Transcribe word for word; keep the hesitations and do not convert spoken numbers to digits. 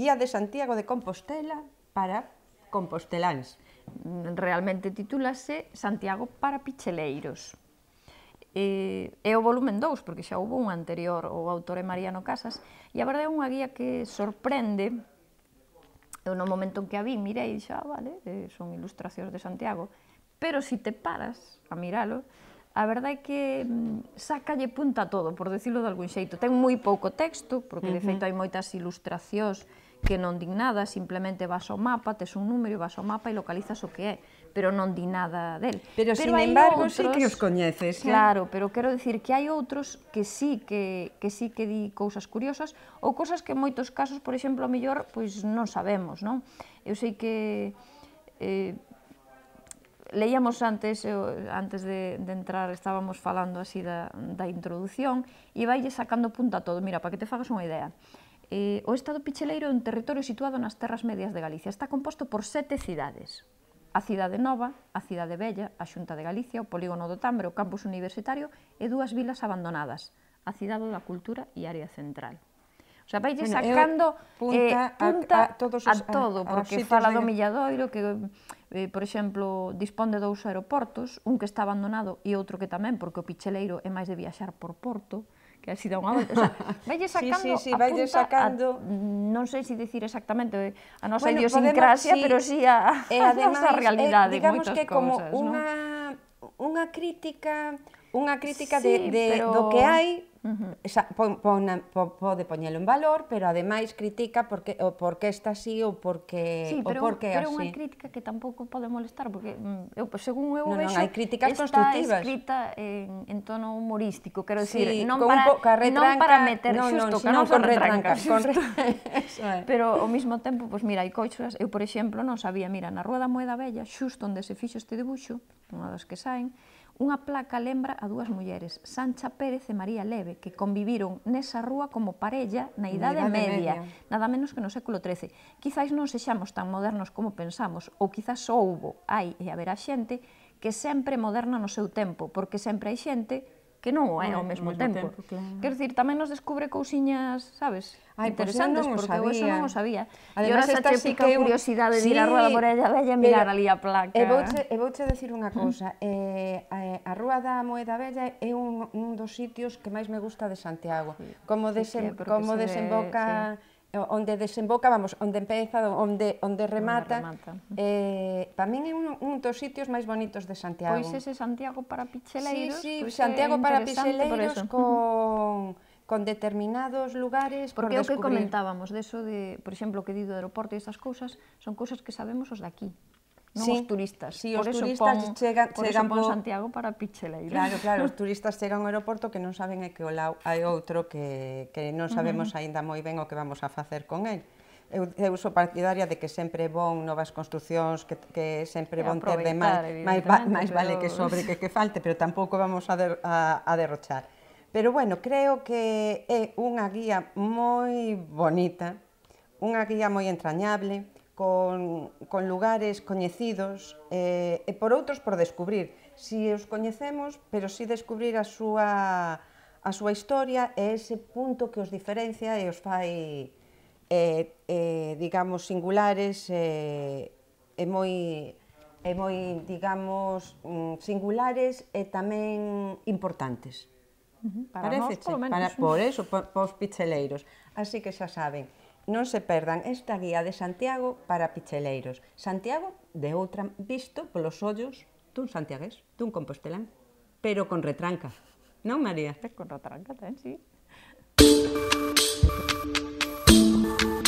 Guía de Santiago de Compostela para composteláns. Realmente titúlase Santiago para picheleiros. E, é o volumen dous, porque xa houve un anterior, o autor é Mariano Casas, e a verdade é unha guía que sorprende. Eu no momento en que a vi, mirei e dixo, ah, vale, son ilustracións de Santiago, pero se te paras a miralo, a verdade é que sácalle punta a todo, por decirlo de algún xeito. Ten moi pouco texto, porque de feito hai moitas ilustracións que non din nada, simplemente vas ao mapa, tes un número, vas ao mapa e localizas o que é, pero non di nada del. Pero, sin embargo, sí que os coñeces. Claro, pero quero dicir que hai outros que sí que sí que di cousas curiosas, ou cousas que en moitos casos, por exemplo, a mellor, pois non sabemos, non? Eu sei que leíamos antes, antes de entrar, estábamos falando así da introdución, e vaille sacando punta a todo. Mira, para que te fagas unha idea, o Estado Picheleiro é un territorio situado nas terras medias de Galicia. Está composto por sete cidades. A Cidade Nova, a Cidade Vella, a Xunta de Galicia, o Polígono do Tambre, o Campus Universitario e dúas vilas abandonadas, a Cidade da Cultura e Área Central. O sea, vaille sacando punta a todo, porque fala do Milladoiro, que, por exemplo, dispón de dous aeroportos, un que está abandonado e outro que tamén, porque o Picheleiro é máis de viaxar por Porto, que así dá unha volta, o sea, vaille sacando a punta, non sei se dicir exactamente a nosa idiosincrasia, pero sí a nosa realidade, digamos moitas que como unha crítica, unha crítica do que hai, pode poñelo en valor, pero ademais critica o por que está así ou por que é así. Sí, pero é unha crítica que tampouco pode molestar, porque según eu vexo, está escrita en tono humorístico, quero dicir, non para meter xusto, que non con retrancas, pero ao mesmo tempo, pois mira, hai cousas, eu por exemplo non sabía, mira, na Rúa da Moeda Vella, xusto onde se fixo este dibuixo, unha das que saen, unha placa lembra a dúas mulleres, Sancha Pérez e María Leve, que conviviron nesa rúa como parella na Idade Media, nada menos que no século trece. Quizais non sexamos tan modernos como pensamos, ou quizás houbo, hai e haberá xente que sempre moderna no seu tempo, porque sempre hai xente que non o é ao mesmo tempo. Quero dicir, tamén nos descubre cousiñas, sabes, interesantes, porque eu eso non o sabía. E ora xa che pica a curiosidade de ir á Rúa da Moeda Vella e mirar ali a placa. E vouche decir unha cousa, a Rúa da Moeda Vella é un dos sitios que máis me gusta de Santiago, como desemboca... onde desemboca, vamos, onde empeza, onde remata, para min é un dos sitios máis bonitos de Santiago. Pois ese Santiago para picheleiros, sí, sí, Santiago para picheleiros con determinados lugares por descubrir. Porque é o que comentábamos, deso de, por exemplo, o que di do aeroporto e esas cousas, son cousas que sabemos os de aquí, non os turistas. Sí, os turistas chegan por Santiago para picheleiros. Claro, claro, os turistas chegan ao aeroporto que non saben que ao lado hai outro que non sabemos aínda moi ben o que vamos a facer con el. Eu sou partidaria de que sempre é bon novas construcións, que sempre é bon ter de máis vale que sobre que que falte, pero tampouco vamos a derrochar. Pero, bueno, creo que é unha guía moi bonita, unha guía moi entrañable, con lugares coñecidos e por outros por descubrir. Si os coñecemos, pero si descubrir a súa historia e ese punto que os diferencia e os fai, digamos, singulares e moi, digamos, singulares e tamén importantes. Para nós, polo menos. Por eso, para os picheleiros. Así que xa saben, non se perdan esta guía de Santiago para picheleiros. Santiago, de outra, visto polos ollos dun santiagués, dun compostelán, pero con retranca. Non, María? Con retranca, ten, sí.